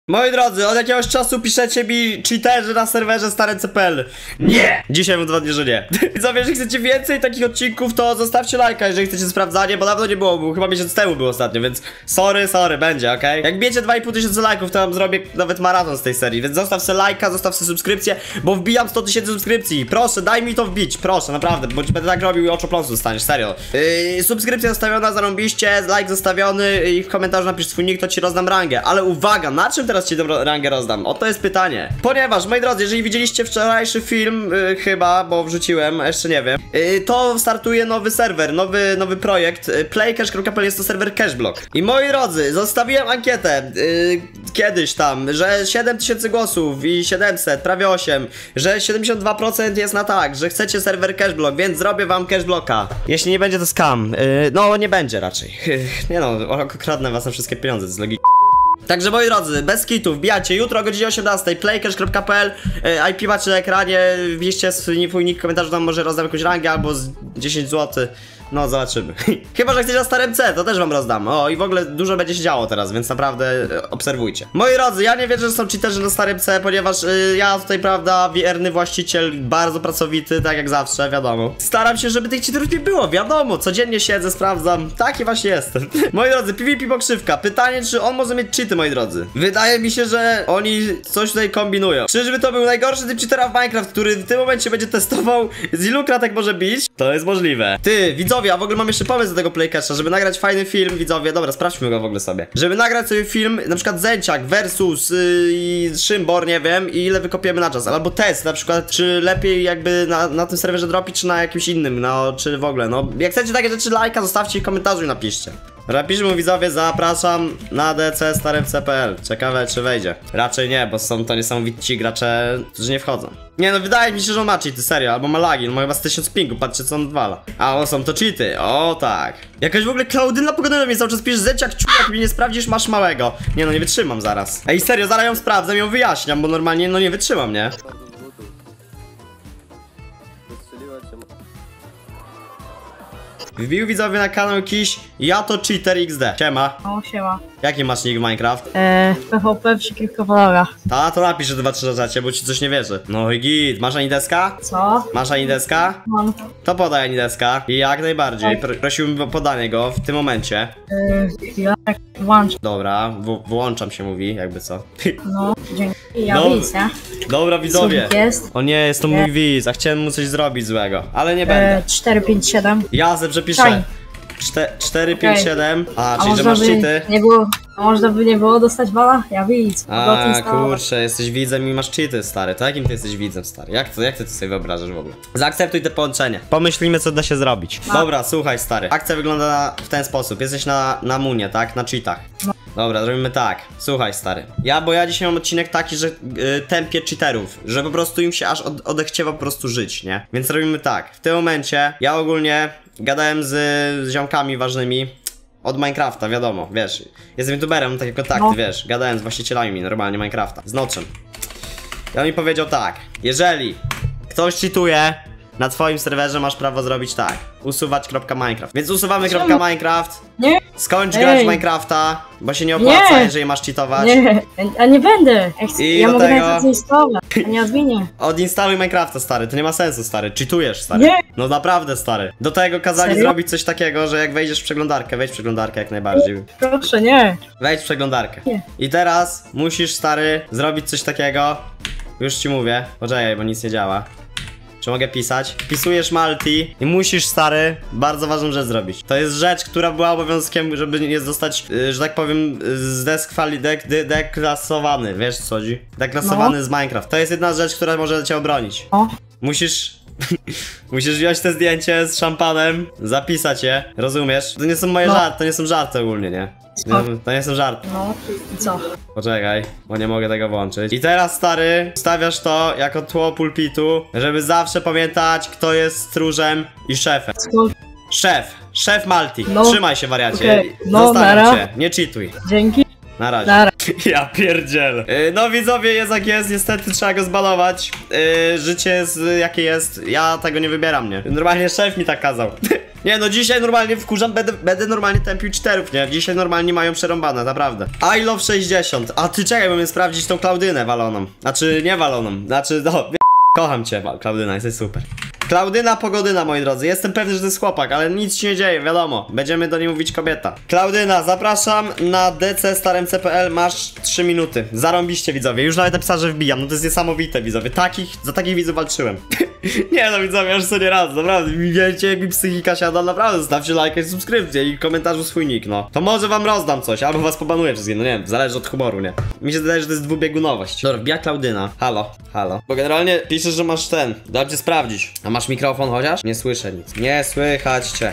Moi drodzy, od jakiegoś czasu piszecie mi cheaterzy na serwerze stare.pl. Nie! Dzisiaj udowodnię, że nie. Widzowie, jeżeli chcecie więcej takich odcinków, to zostawcie lajka, jeżeli chcecie sprawdzanie, bo dawno nie było, bo chyba miesiąc temu było ostatnio, więc sorry, będzie, okej? Jak bijecie 2500 lajków, to wam zrobię nawet maraton z tej serii, więc zostaw se lajka, zostaw se subskrypcję, bo wbijam 100 000 subskrypcji. Proszę, daj mi to wbić, proszę, naprawdę, bo będę tak robił i oczopląsu dostaniesz, serio. Subskrypcja zostawiona, zarąbiście, like zostawiony i w komentarzu napisz swój nick, to ci rozdam rangę. Ale uwaga, na czym teraz ci tę rangę rozdam? Oto jest pytanie. Ponieważ, moi drodzy, jeżeli widzieliście wczorajszy film, chyba, bo wrzuciłem, jeszcze nie wiem, to startuje nowy serwer, nowy projekt. Playcash.pl jest to serwer Cashblock. I moi drodzy, zostawiłem ankietę kiedyś tam, że 7000 głosów i 700, prawie 8, że 72% jest na tak, że chcecie serwer Cashblock, więc zrobię wam Cashblocka. Jeśli nie będzie, to scam. No, nie będzie raczej. Nie no, okradnę was na wszystkie pieniądze, to jest logika. Także moi drodzy, bez kitów, wbijacie jutro o godzinie 18, playcash.pl, IP macie na ekranie, wbijcie swój nick w komentarzu, tam może rozdam jakąś rangę albo z 10 zł. No, zobaczymy. Chyba, że chcecie na starym C, to też wam rozdam. O, i w ogóle dużo będzie się działo teraz, więc naprawdę obserwujcie. Moi drodzy, ja nie wierzę, że są cheaterzy na starym C, ponieważ ja tutaj, prawda, wierny właściciel, bardzo pracowity, tak jak zawsze, wiadomo. Staram się, żeby tych cheaterów nie było, wiadomo, codziennie siedzę, sprawdzam. Taki właśnie jestem. Moi drodzy, PvP pokrzywka. Pytanie, czy on może mieć cheaty, moi drodzy. Wydaje mi się, że oni coś tutaj kombinują. Czyżby to był najgorszy typ cheatera w Minecraft, który w tym momencie będzie testował, z ilu kratek może bić? To jest możliwe. Ty, widzowie, a w ogóle mam jeszcze pomysł do tego Playcasha, żeby nagrać fajny film, widzowie, dobra, sprawdźmy go w ogóle sobie. Żeby nagrać sobie film, na przykład Zęciak versus Szymbor, nie wiem, i ile wykopiemy na czas. Albo test, na przykład, czy lepiej jakby na tym serwerze dropić, czy na jakimś innym, no, czy w ogóle, no. Jak chcecie takie rzeczy, lajka zostawcie i w komentarzu i napiszcie. Napiszmy mu, widzowie, zapraszam na DC stare.pl. Ciekawe, czy wejdzie. Raczej nie, bo są to niesamowici gracze, którzy nie wchodzą. Nie no, wydaje mi się, że on ma cheaty, serio, albo ma lagi, on ma chyba z 1000 pingu, patrzcie co on odwala. A o, są to cheaty, o tak. Jakaś w ogóle Klaudyna pogodowa mnie cały czas pisze, Zęciak, jak mnie nie sprawdzisz, masz małego. Nie no, nie wytrzymam zaraz. Ej, serio, zaraz ją sprawdzę, ją wyjaśniam, bo normalnie, no nie wytrzymam, nie? Wbił widzowie na kanał jakiś Ja to cheater XD. Siema. O, siema. Jaki masz nick w Minecraft? PvP przy kilkowologach. Ta, to napisz, że 2-3 rzeczy, bo ci coś nie wierzy. No i git, masz anideska? Co? Masz anideska? Mam. To podaj anideska. I jak najbardziej, prosiłbym o podanie go w tym momencie. Chwila, tak włącz. Dobra, wyłączam się, mówi, jakby co. No, dzięki. Ja No. widz, nie? Dobra, widzowie. Co jest? O nie, jest to mój widz, a chciałem mu coś zrobić złego, ale nie będę. 457. Ja ze przepiszę. 4, 5, 7. A, czyli że masz cheaty? Nie było, a można by nie było dostać bala? Ja widz. A, kurczę, jesteś widzem i masz cheaty, stary. To jakim ty jesteś widzem, stary? Jak ty to sobie wyobrażasz w ogóle? Zaakceptuj te połączenie. Pomyślimy, co da się zrobić. Dobra, słuchaj, stary. Akcja wygląda w ten sposób. Jesteś na munie, tak? Na cheatach. Dobra, zrobimy tak. Słuchaj, stary. Bo ja dzisiaj mam odcinek taki, że tępię cheaterów, że po prostu im się aż odechciewa po prostu żyć, nie? Więc robimy tak. W tym momencie ja ogólnie gadałem z ziomkami ważnymi od Minecrafta, wiadomo, wiesz. Jestem youtuberem, mam takie kontakty, wiesz. Gadałem z właścicielami normalnie Minecrafta. Z Noczem. I on mi powiedział tak. Jeżeli ktoś cheatuje na twoim serwerze, masz prawo zrobić tak. Usuwać.minecraft. Więc usuwamy .minecraft. Nie. Skończ grać w Minecrafta, bo się nie opłaca, jeżeli masz cheatować. Nie, a nie będę. I ja do mogę tego... nawet odinstalować, a nie odmienię. Odinstaluj Minecrafta, stary, to nie ma sensu, stary. Cheatujesz, stary. Nie. No naprawdę, stary. Do tego kazali zrobić coś takiego, że jak wejdziesz w przeglądarkę, wejdź w przeglądarkę jak najbardziej. Proszę, nie. Wejdź w przeglądarkę. Nie. I teraz musisz, stary, zrobić coś takiego. Już ci mówię. Poczekaj, bo nic nie działa. Czy mogę pisać? Wpisujesz multi i musisz, stary, bardzo ważną rzecz zrobić. To jest rzecz, która była obowiązkiem, żeby nie zostać, że tak powiem, deklasowany. Wiesz co chodzi? Deklasowany z Minecraft. To jest jedna rzecz, która może cię obronić. Musisz wziąć te zdjęcie z szampanem, zapisać je, rozumiesz? To nie są moje żarty, to nie są żarty ogólnie, nie? To nie są żarty. No, i co? Poczekaj, bo nie mogę tego włączyć. I teraz, stary, stawiasz to jako tło pulpitu, żeby zawsze pamiętać, kto jest stróżem i szefem. Szef Malti. Trzymaj się, wariacie. Zostawiam cię, nie cheatuj. Dzięki. Na razie. Ja pierdzielę. No widzowie, jest jak jest, niestety trzeba go zbanować. Życie jest jakie jest, ja tego nie wybieram, nie? Normalnie szef mi tak kazał. Nie no, dzisiaj normalnie wkurzam, będę normalnie tępił cheaterów, nie? Dzisiaj normalnie mają przerąbane, naprawdę. I love 60. A ty czekaj, bo mnie sprawdzić tą Klaudynę waloną. Znaczy, nie waloną. Znaczy, no, kocham cię, Klaudyna, jesteś super. Klaudyna Pogodyna, moi drodzy. Jestem pewny, że to jest chłopak, ale nic się nie dzieje, wiadomo. Będziemy do niej mówić kobieta. Klaudyna, zapraszam na DC staremc.pl. Masz 3 minuty. Zarąbiście, widzowie. Już nawet napisałem, że wbijam. No to jest niesamowite, widzowie. Za takich widzów walczyłem. Nie no, widzowie, już co nie raz, naprawdę. Wiecie, jak mi psychika siada, naprawdę. Zostawcie lajka i subskrypcję i komentarzu swój nick, no. To może wam rozdam coś, albo was pobanuję wszystkie, no nie wiem, zależy od humoru, nie? Mi się wydaje, że to jest dwubiegunowość. Dobra, wbija Klaudyna. Halo, halo. Bo generalnie piszesz, że masz ten. Dam cię sprawdzić. A masz mikrofon chociaż? Nie słyszę nic. Nie słychać cię.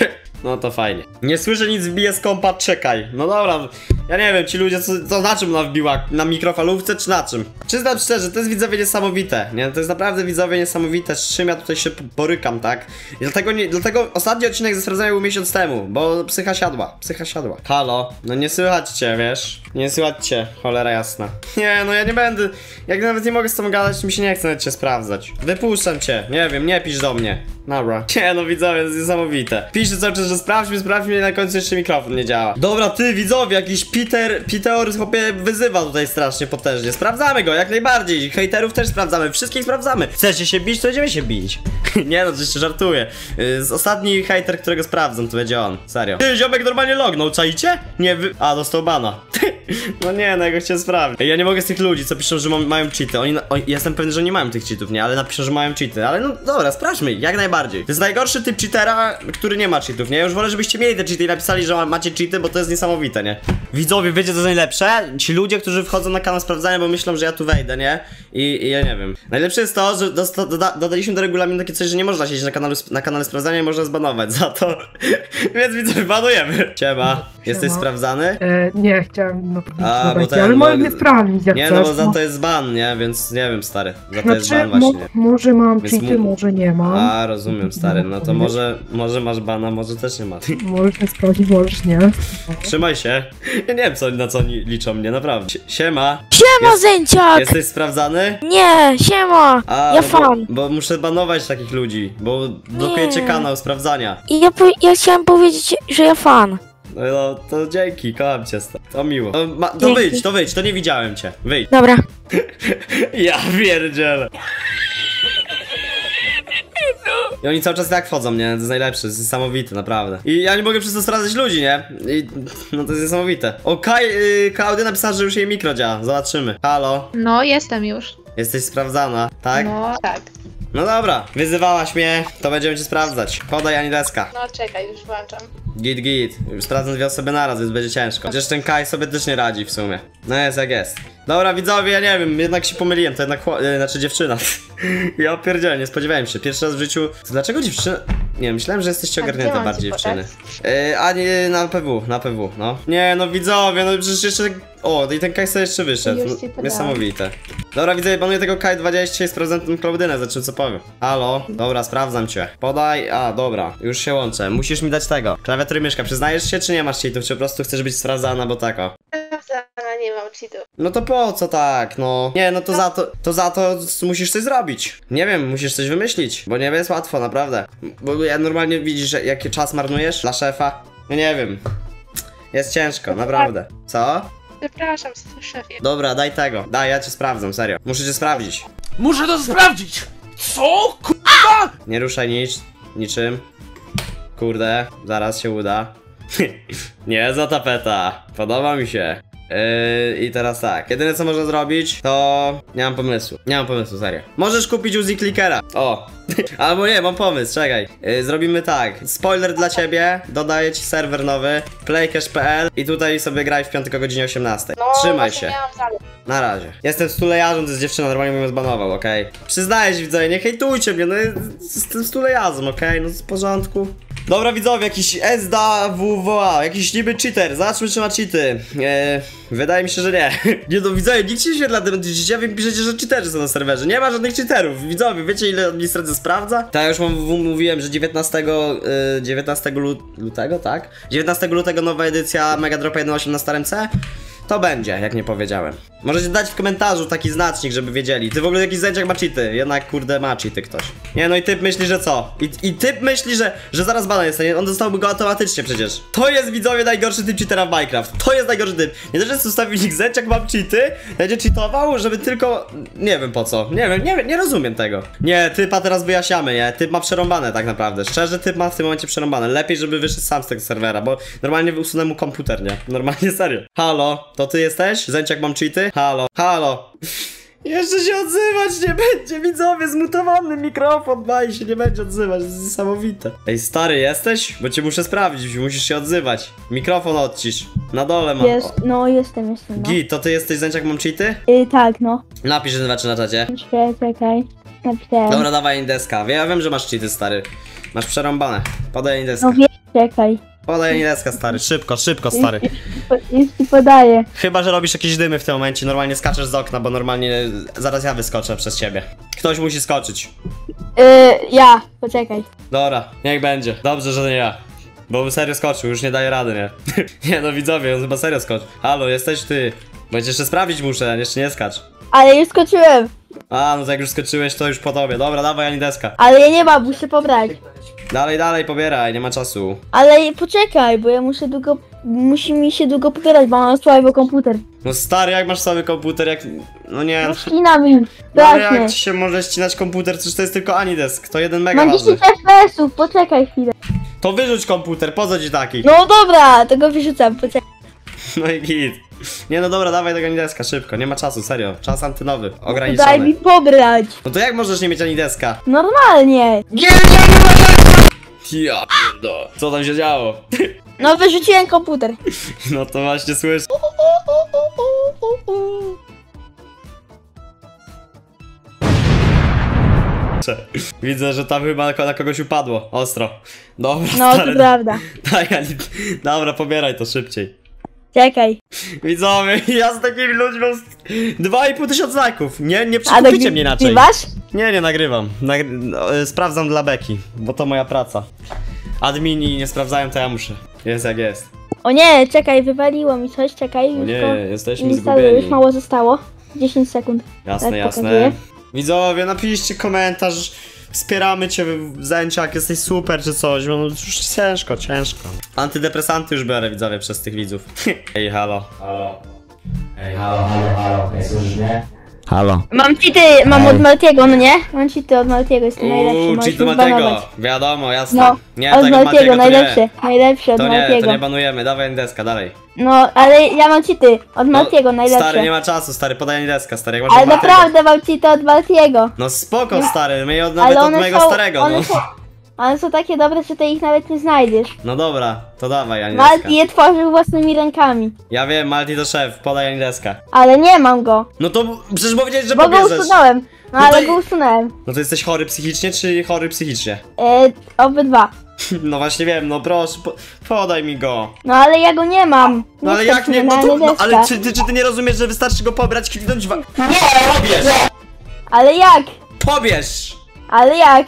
No to fajnie. Nie słyszę nic, wbiję z kompa, czekaj. No dobra, ja nie wiem, ci ludzie, co na czym ona wbiła? Na mikrofalówce czy na czym? Przyznam szczerze, to jest, widzowie, niesamowite. Nie, to jest naprawdę, widzowie, niesamowite, z czym ja tutaj się borykam, tak? I dlatego ostatni odcinek ze sprawdzenia był miesiąc temu, bo psycha siadła. Halo, no nie słychać cię, wiesz? Nie słychać cię, cholera jasna. Nie, no ja nie będę, jak nawet nie mogę z tobą gadać, to mi się nie chce nawet cię sprawdzać. Wypuszczam cię, nie wiem, nie pisz do mnie. Dobra. Nie no, widzowie, to jest niesamowite. Pisze cały czas, że sprawdźmy i na końcu jeszcze mikrofon nie działa. Dobra, ty, widzowie, jakiś Peter chłopie wyzywa tutaj strasznie potężnie. Sprawdzamy go, jak najbardziej. Hejterów też sprawdzamy, wszystkich sprawdzamy. Chcecie się bić, to będziemy się bić. Nie no, oczywiście żartuję. Ostatni hejter, którego sprawdzam, to będzie on. Serio. Ty, ziomek normalnie lognął, czaicie? Nie, A, dostał bana. No nie, no ja go chciałem sprawdzić. Ja nie mogę z tych ludzi, co piszą, że mają cheaty. Jestem pewny, że nie mają tych cheatów, nie? Ale napiszą, że mają cheaty. Ale no dobra, sprawdźmy, jak najbardziej. To jest najgorszy typ cheatera, który nie ma cheatów, nie? Ja już wolę, żebyście mieli te cheaty i napisali, że macie cheaty, bo to jest niesamowite, nie? Widzowie, wiecie co jest najlepsze? Ci ludzie, którzy wchodzą na kanał sprawdzania, bo myślą, że ja tu wejdę, nie? I ja nie wiem. Najlepsze jest to, że dodaliśmy do regulaminu takie coś, że nie można siedzieć na kanale sprawdzania i można zbanować za to. Więc widzowie, banujemy. Siema. Jesteś sprawdzany? Nie, chciałem bo ten, ale mogę mnie sprawdzić, jak nie, chcesz, no bo za to jest ban, nie? Więc nie wiem, stary. Za to jest znaczy, ban właśnie. może mam Więc cheaty, może nie mam. A, rozumiem, stary. No to może masz bana, może też nie masz. Możesz mnie sprawdzić, możesz nie. Trzymaj się. Ja nie wiem, na co oni liczą mnie, naprawdę. Siema. Siema, Zęciak! Jesteś sprawdzany? Nie, siema! Ja fan. Bo muszę banować takich ludzi, bo blokujecie kanał sprawdzania. I ja chciałem powiedzieć, że ja fan. No to dzięki, kocham cię, to miło. To wyjdź, to nie widziałem cię. Wyjdź. Dobra. Ja pierdzielę. I oni cały czas tak wchodzą, nie? To jest najlepsze, to jest niesamowite, naprawdę. I ja nie mogę przez to sprawdzać ludzi, nie? No to jest niesamowite. O, Klaudia napisała, że już jej mikro działa. Zobaczymy. Halo? No, jestem już. Jesteś sprawdzana, tak? No, tak. No dobra, wyzywałaś mnie, to będziemy cię sprawdzać. Podaj Anideska. No, czekaj, już włączam. Git. Już sprawdzam 2 osoby naraz, więc będzie ciężko. Chociaż ten Kai sobie też nie radzi w sumie. No jest jak jest. Dobra, widzowie, ja nie wiem, jednak się pomyliłem, to jednak znaczy dziewczyna. Ja pierdzielę, nie spodziewałem się. Pierwszy raz w życiu. Znaczego dziewczyna? Nie, myślałem, że jesteście ogarnięte bardziej dziewczyny. A nie, na PW, no. Nie, no widzowie, no przecież jeszcze. O, i ten Kai sobie jeszcze wyszedł. Niesamowite. Dobra, widzowie, banuję tego Kai 20 i sprawdzam tą Klaudynę, za czym co powiem. Halo? Dobra, sprawdzam cię. Podaj. A, dobra, już się łączę. Musisz mi dać tego. Klawiatury myszka. Przyznajesz się, czy nie masz cheatów? Czy po prostu chcesz być sprawdzana, bo tako? Nie mam cheatów. No to po co tak, no? Nie, no to za to musisz coś zrobić. Nie wiem, musisz coś wymyślić, bo nie jest łatwo, naprawdę. Bo ja normalnie widzisz, jaki czas marnujesz dla szefa? No nie wiem. Jest ciężko, naprawdę. Co? Przepraszam, szefie. Dobra, daj tego. Daj, ja cię sprawdzam, serio. Muszę cię sprawdzić. Muszę to sprawdzić! Co? Kurwa! Nie ruszaj niczym. Kurde, zaraz się uda. Nie za tapeta. Podoba mi się. I teraz tak, jedyne co można zrobić, to nie mam pomysłu, serio. Możesz kupić Uzi Clickera. O. Albo nie, mam pomysł, czekaj. Zrobimy tak, spoiler dla ciebie, dodaję ci serwer nowy, playcash.pl i tutaj sobie graj w piątek o godzinie 18. No, Trzymaj się. Na razie. Jestem stulejarzem, to jest dziewczyna, normalnie bym ją zbanował, okej? Przyznaję się, widzowie, nie hejtujcie mnie, no jestem stulejarzem, okej? No w porządku. Dobra, widzowie, jakiś SDWWA, jakiś niby cheater, zobaczmy czy ma cheaty. Wydaje mi się, że nie. Nie no, widzowie, nikt się świetla tym cheacie, wy piszecie, że cheaterzy są na serwerze. Nie ma żadnych cheaterów, widzowie, wiecie ile administracja sprawdza? Tak, już mówiłem, że 19 lutego, tak? 19 lutego nowa edycja Mega Dropa 1.8 na starym C. to będzie, jak nie powiedziałem. Możecie dać w komentarzu taki znacznik, żeby wiedzieli. Ty w ogóle jakiś zęciak ma cheaty, jednak kurde ma cheaty ktoś. Nie no i typ myśli, że co? I typ myśli, że zaraz bana jest, on dostałby go automatycznie przecież. To jest widzowie najgorszy typ cheatera w Minecraft. To jest najgorszy typ. Nie też jest ustawił nick zęciak mam cheaty, będzie cheatował, żeby tylko... Nie wiem po co. Nie rozumiem tego. Nie, typa teraz wyjaśniamy, nie? Typ ma przerąbane tak naprawdę. Szczerze typ ma w tym momencie przerąbane. Lepiej, żeby wyszedł sam z tego serwera, bo normalnie usunę mu komputer, nie? Normalnie serio. Halo, to ty jesteś? Zęciak mam cheaty? Halo, halo. Jeszcze się odzywać nie będzie, widzowie, zmutowany mikrofon, baj się nie będzie odzywać, to jest niesamowite. Ej, stary, jesteś? Bo cię muszę sprawdzić, musisz się odzywać. Mikrofon odcisz, na dole mam. No jestem. No. Git, to ty jesteś Zęciak mam cheaty? Tak, no. Napisz rzeczy na czacie. Czekaj. Napisałem. Dobra, dawaj indeska, ja wiem, że masz cheaty, stary. Masz przerąbane, podaj indeska. No czekaj. Podaj indeska, stary, szybko, stary. Już ci podaję. Chyba, że robisz jakieś dymy w tym momencie, normalnie skaczesz z okna, bo normalnie zaraz ja wyskoczę przez ciebie. Ktoś musi skoczyć. Ja, poczekaj. Dobra, niech będzie. Dobrze, że nie ja. Bo bym serio skoczył, już nie daje rady, nie? Nie no widzowie, on chyba serio skoczył. Halo, jesteś ty. Bo jeszcze sprawdzić muszę, jeszcze nie skacz. Ale już skoczyłem. A, no to jak już skoczyłeś, to już po tobie. Dobra, dawaj Anideska. Ale ja nie mam, muszę pobrać. Dalej, pobieraj, nie ma czasu. Ale poczekaj, bo ja musi mi się długo pobierać, bo mam słaby komputer. No stary, jak masz sobie komputer, jak... No nie... No ścina mi, No ale strasznie. jak ci się może ścinać komputer, przecież to jest tylko Anidesk, to 1 mega Mam waży. 10 FPS-ów, poczekaj chwilę. To wyrzuć komputer, po co ci taki? No dobra, tego wyrzucam, poczekaj. No i git. Nie no dobra, dawaj tego Anideska, szybko, nie ma czasu, serio. Czas antynowy, Daj ograniczony. mi pobrać. No to jak możesz nie mieć Anideska? Normalnie. Ja pierdo. Co tam się działo? No wyrzuciłem komputer. No to właśnie słyszę. Widzę, że tam chyba na kogoś upadło. Ostro. Dobra, No stary, to prawda. daj, dobra, pobieraj to szybciej. Czekaj. Widzowie, ja z takimi ludźmi mam 2500 lajków. Nie przekupujcie mnie inaczej. Nagrywasz? Nie nagrywam. Sprawdzam dla beki, bo to moja praca. Admini nie sprawdzają, to ja muszę. Jest jak jest. O nie, czekaj, wywaliło mi coś, czekaj. Już Nie, go jesteśmy instaluję, zgubieni. już mało zostało. 10 sekund. Jasne, Tak jasne. pokazuje. Widzowie, napiszcie komentarz. Wspieramy cię, Zęciak, jesteś super czy coś. No już ciężko. Antydepresanty już biorę, widzowie, przez tych widzów. Ej, halo. Ej, halo. Ej, słyszysz mnie? Halo. Mam cheaty, mam od Maltiego, no nie? Mam cheaty od Maltiego, jest to najlepszy, możesz cheaty mnie Maltego. zbanować. Wiadomo, jasne. No, Nie, od tego Maltiego, to najlepszy, nie. najlepszy od To Maltiego. nie banujemy, dawaj deska, dalej. No, ale ja mam cheaty od Maltiego, najlepszy. Stary, nie ma czasu, stary, podaj deska, stary, jak masz Ale od Maltego. naprawdę mam cheaty od Maltiego. No spoko, stary, my nawet Ale od one mojego są, starego, no. one są takie dobre, że ty ich nawet nie znajdziesz. No dobra, to dawaj, Anideska. Malti je tworzył własnymi rękami. Ja wiem, Malti to szef, podaj Anideska. Ale nie mam go, No to przecież powiedziałeś, że bo go pobierzesz. usunąłem. No No to ale i- go usunąłem. No to jesteś chory psychicznie, czy chory psychicznie? Obydwa. No właśnie wiem, no proszę, podaj mi go. No ale ja go nie mam. No ale stać jak mnie nie, na no to, no Anideska. ale czy ty nie rozumiesz, że wystarczy go pobrać, kliknąć Nie, pobierz! Ale jak? Pobierz! Ale jak?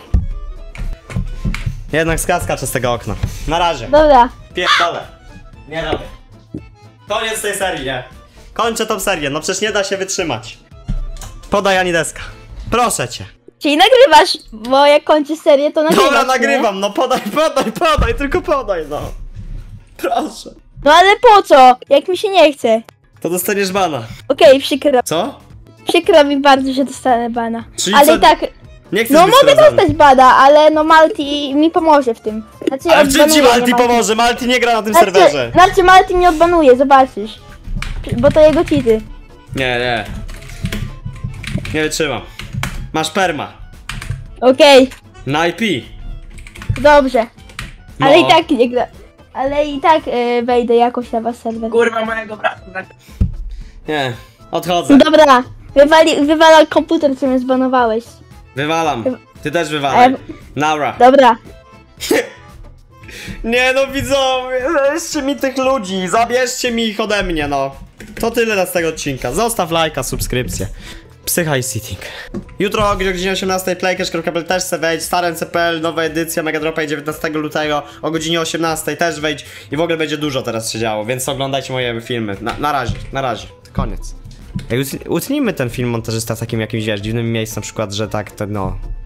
Jednak skaczę z tego okna. Na razie. Dobra. Pierdolę. Nie robię. Koniec tej serii, nie? Kończę tą serię, no przecież nie da się wytrzymać. Podaj Anideska. Proszę cię. Czyli nagrywasz, bo jak kończysz serię, to nagrywasz. Dobra, nie? nagrywam, no podaj, tylko podaj, no. Proszę. No ale po co? Jak mi się nie chce. To dostaniesz bana. Okej, przykro. Co? Przykro mi bardzo, że dostanę bana. Czyli Ale co? i tak, Nie chcesz no być mogę sprawdzany. dostać bana, ale no Malti mi pomoże w tym. Znaczy Ale w czym ci odbanuje mnie Malti pomoże? Malti nie gra na tym Znaczy, serwerze. znaczy Malti mnie odbanuje, zobaczysz. Bo to jego cheaty. Nie. Nie wytrzymam. Masz perma. Okej, Na IP. dobrze. No. Ale i tak nie gra. Ale i tak wejdę jakoś na was serwer. Kurwa mojego brata. Nie, odchodzę. Dobra, wywala komputer, co mnie zbanowałeś. Wywalam. Ty też wywalaj. Naura. Dobra. Nie no widzowie, weźcie mi tych ludzi, zabierzcie mi ich ode mnie, no. To tyle z tego odcinka. Zostaw lajka, subskrypcję. Psycha i sitting. Jutro o godzinie 18 playcash.pl też se wejdź, stare NCPL, nowa edycja Megadropa 19 lutego o godzinie 18 też wejdź i w ogóle będzie dużo teraz się działo, więc oglądajcie moje filmy. Na razie, koniec. Utnijmy ten film montażysta w takim jakimś, wiesz, dziwnym miejscu, na przykład, że tak, to no...